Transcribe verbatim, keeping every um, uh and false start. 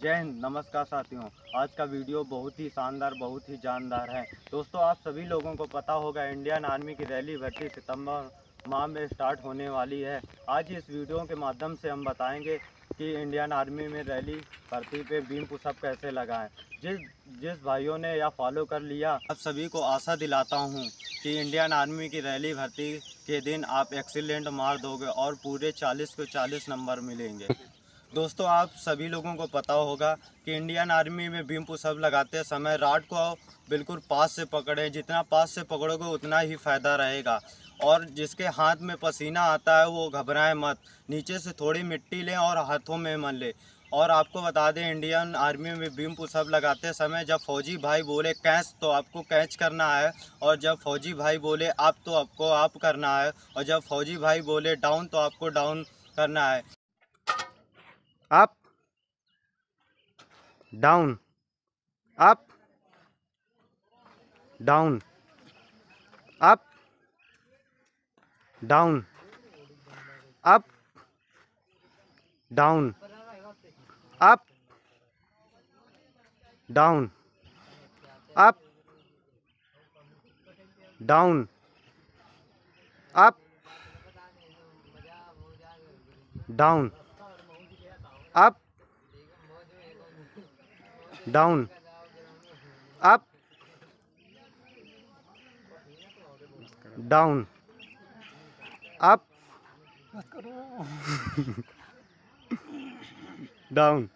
जय हिंद। नमस्कार साथियों, आज का वीडियो बहुत ही शानदार, बहुत ही जानदार है। दोस्तों, आप सभी लोगों को पता होगा इंडियन आर्मी की रैली भर्ती सितंबर माह में स्टार्ट होने वाली है। आज इस वीडियो के माध्यम से हम बताएंगे कि इंडियन आर्मी में रैली भर्ती पे बीम पुशअप कैसे लगाएं। जिस जिस भाइयों ने यह फॉलो कर लिया, आप सभी को आशा दिलाता हूँ कि इंडियन आर्मी की रैली भर्ती के दिन आप एक्सीलेंट मार दोगे और पूरे चालीस को चालीस नंबर मिलेंगे। दोस्तों, आप सभी लोगों को पता होगा कि इंडियन आर्मी में बीम पुशअप लगाते समय रॉड को बिल्कुल पास से पकड़ें। जितना पास से पकड़ोगे उतना ही फ़ायदा रहेगा। और जिसके हाथ में पसीना आता है वो घबराए मत, नीचे से थोड़ी मिट्टी लें और हाथों में मल लें। और आपको बता दें, इंडियन आर्मी में बीम पुशअप लगाते समय जब फौजी भाई बोले कैच तो आपको कैच करना है, और जब फौजी भाई बोले आप तो आपको आप करना है, और जब फौजी भाई बोले डाउन तो आपको डाउन करना है। Up down, up down, up down, up down, up down, up down, up down, up down, up down, up down.